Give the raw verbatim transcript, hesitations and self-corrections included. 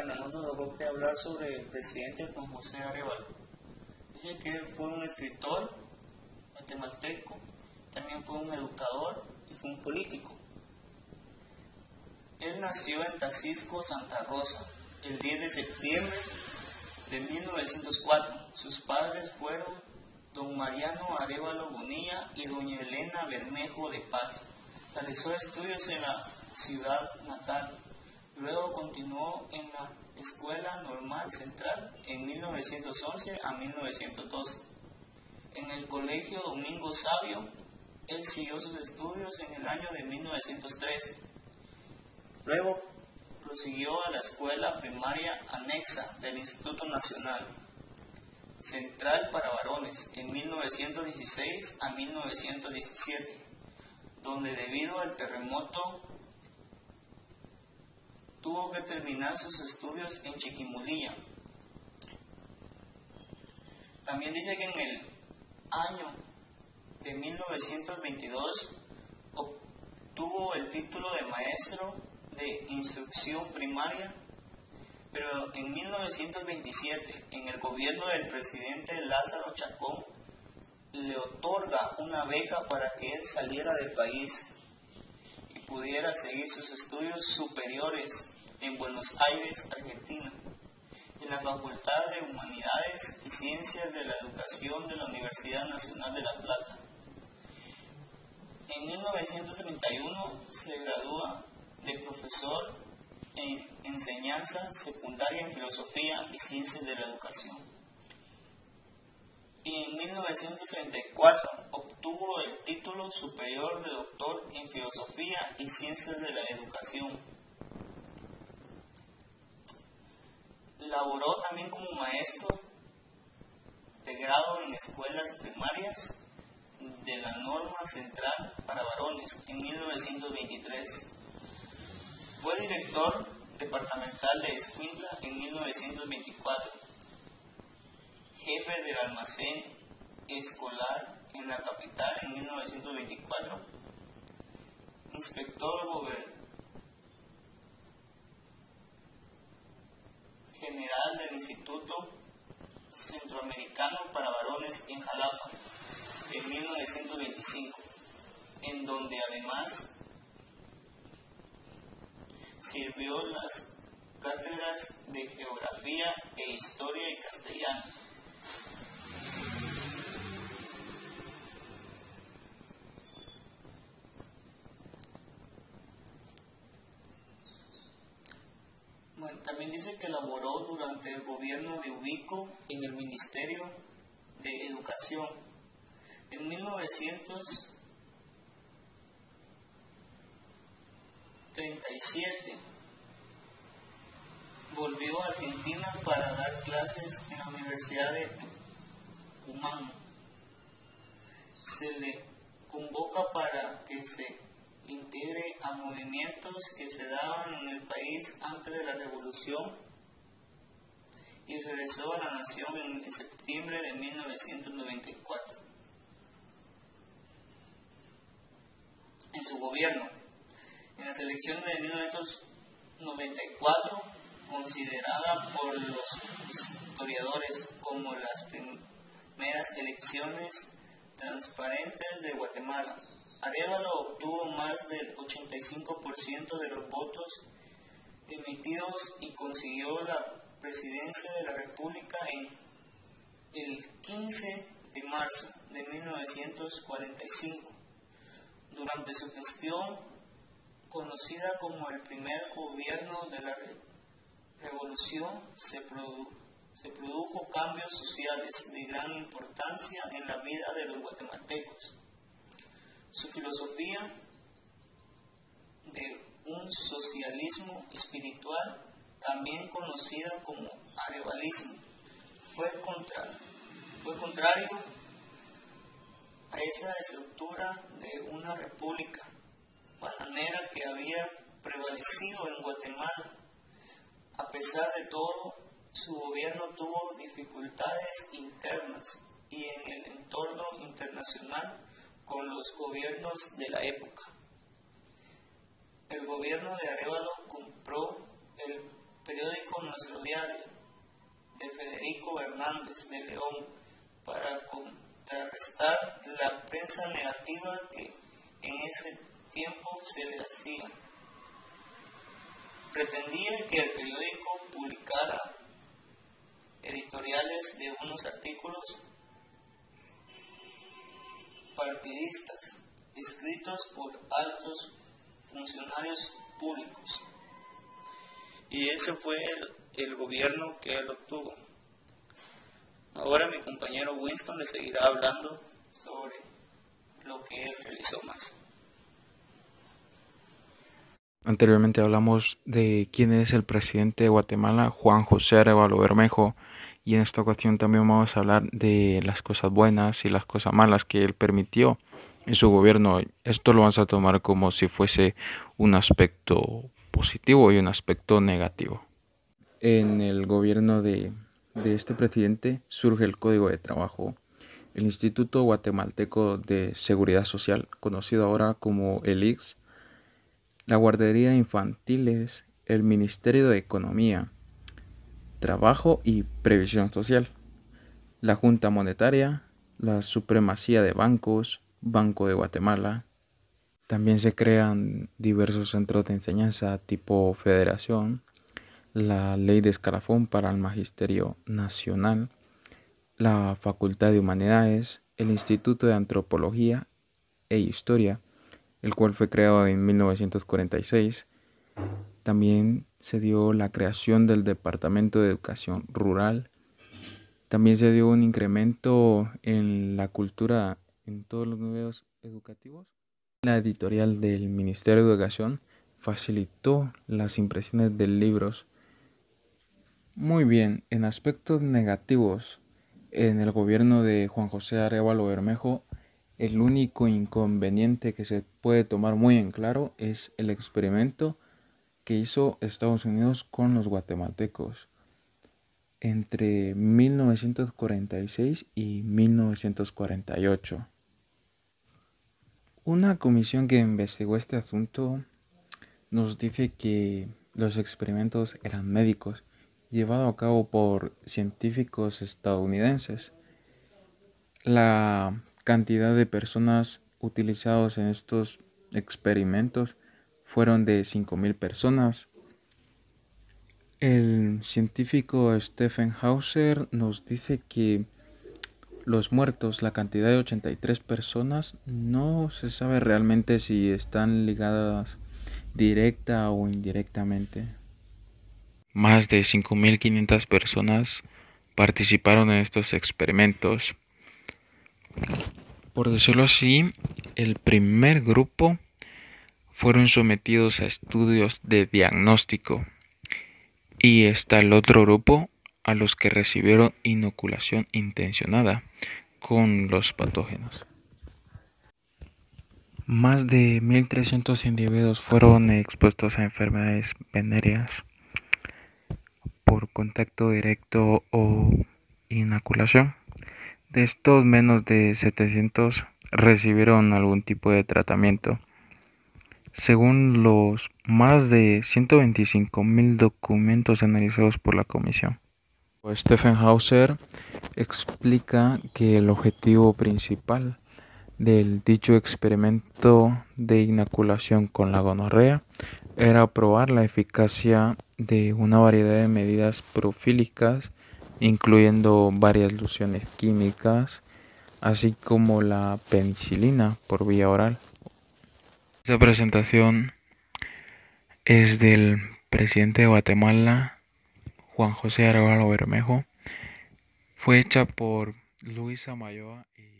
Bueno, nos tocó que hablar sobre el presidente Juan José Arévalo. Dice que él fue un escritor guatemalteco, también fue un educador y fue un político. Él nació en Tacisco, Santa Rosa, el diez de septiembre de mil novecientos cuatro. Sus padres fueron don Mariano Arévalo Bonilla y doña Elena Bermejo de Paz. Realizó estudios en la ciudad natal. Luego continuó en la Escuela Normal Central en mil novecientos once a mil novecientos doce. En el Colegio Domingo Sabio, él siguió sus estudios en el año de mil novecientos trece. Luego prosiguió a la escuela primaria anexa del Instituto Nacional Central para Varones en mil novecientos dieciséis a mil novecientos diecisiete, donde debido al terremoto tuvo que terminar sus estudios en Chiquimulilla. También dice que en el año de mil novecientos veintidós obtuvo el título de maestro de instrucción primaria, pero en mil novecientos veintisiete, en el gobierno del presidente Lázaro Chacón, le otorga una beca para que él saliera del país y pudiera seguir sus estudios superiores en Buenos Aires, Argentina, en la Facultad de Humanidades y Ciencias de la Educación de la Universidad Nacional de La Plata. En mil novecientos treinta y uno se gradúa de profesor en enseñanza secundaria en Filosofía y Ciencias de la Educación. Y en mil novecientos treinta y cuatro obtuvo el título superior de doctor en Filosofía y Ciencias de la Educación. Laboró también como maestro de grado en escuelas primarias de la Norma Central para Varones en mil novecientos veintitrés. Fue director departamental de Escuintla en mil novecientos veinticuatro, jefe del almacén escolar en la capital en mil novecientos veinticuatro, inspector gobernador general del Instituto Centroamericano para Varones en Jalapa en mil novecientos veinticinco, en donde además sirvió las cátedras de Geografía e Historia y Castellano. Bueno, también dice que laboró durante el gobierno de Ubico en el Ministerio de Educación. En mil novecientos treinta y siete volvió a Argentina para dar clases en la Universidad de Tucumán. Se le convoca para que se integre a movimientos que se daban en el país antes de la Revolución y regresó a la nación en septiembre de mil novecientos noventa y cuatro. En su gobierno, en las elecciones de mil novecientos noventa y cuatro, considerada por los historiadores como las primeras elecciones transparentes de Guatemala, Arévalo obtuvo más del ochenta y cinco por ciento de los votos emitidos y consiguió la presidencia de la República en el quince de marzo de mil novecientos cuarenta y cinco. Durante su gestión, conocida como el primer gobierno de la Re- Revolución, se, produ- se produjo cambios sociales de gran importancia en la vida de los guatemaltecos. Su filosofía de un socialismo espiritual, también conocida como arevalismo, fue, contra, fue contrario a esa estructura de una república bananera que había prevalecido en Guatemala. A pesar de todo, su gobierno tuvo dificultades internas y en el entorno internacional con los gobiernos de la época. El gobierno de Arévalo compró el periódico Nuestro Diario, de Federico Hernández de León, para contrarrestar la prensa negativa que en ese tiempo se le hacía. Pretendía que el periódico publicara editoriales de unos artículos partidistas escritos por altos funcionarios públicos. Y ese fue el, el gobierno que él obtuvo. Ahora mi compañero Winston le seguirá hablando sobre lo que él realizó más. Anteriormente hablamos de quién es el presidente de Guatemala, Juan José Arévalo Bermejo, y en esta ocasión también vamos a hablar de las cosas buenas y las cosas malas que él permitió en su gobierno. Esto lo vamos a tomar como si fuese un aspecto positivo y un aspecto negativo. En el gobierno de, de este presidente surge el Código de Trabajo, el Instituto Guatemalteco de Seguridad Social, conocido ahora como el I G S, la Guardería de Infantiles, el Ministerio de Economía, Trabajo y Previsión Social, la Junta Monetaria, la Supremacía de Bancos, Banco de Guatemala. También se crean diversos centros de enseñanza tipo federación, la Ley de Escalafón para el Magisterio Nacional, la Facultad de Humanidades, el Instituto de Antropología e Historia, el cual fue creado en mil novecientos cuarenta y seis. También se dio la creación del Departamento de Educación Rural. También se dio un incremento en la cultura en todos los niveles educativos. La editorial del Ministerio de Educación facilitó las impresiones de libros. Muy bien, en aspectos negativos, en el gobierno de Juan José Arévalo Bermejo, el único inconveniente que se puede tomar muy en claro es el experimento que hizo Estados Unidos con los guatemaltecos entre mil novecientos cuarenta y seis y mil novecientos cuarenta y ocho. Una comisión que investigó este asunto nos dice que los experimentos eran médicos, llevados a cabo por científicos estadounidenses. La cantidad de personas utilizadas en estos experimentos fueron de cinco mil personas. El científico Stephen Hauser nos dice que los muertos, la cantidad de ochenta y tres personas, no se sabe realmente si están ligadas directa o indirectamente. Más de cinco mil quinientas personas participaron en estos experimentos. Por decirlo así, el primer grupo fueron sometidos a estudios de diagnóstico y está el otro grupo a los que recibieron inoculación intencionada con los patógenos. Más de mil trescientos individuos fueron expuestos a enfermedades venéreas por contacto directo o inoculación. De estos, menos de setecientos recibieron algún tipo de tratamiento. Según los más de ciento veinticinco mil documentos analizados por la comisión. Stephen Hauser explica que el objetivo principal del dicho experimento de inoculación con la gonorrea era probar la eficacia de una variedad de medidas profílicas, incluyendo varias lociones químicas, así como la penicilina por vía oral. Esta presentación es del presidente de Guatemala, Juan José Arévalo Bermejo. Fue hecha por Luisa Mayoa y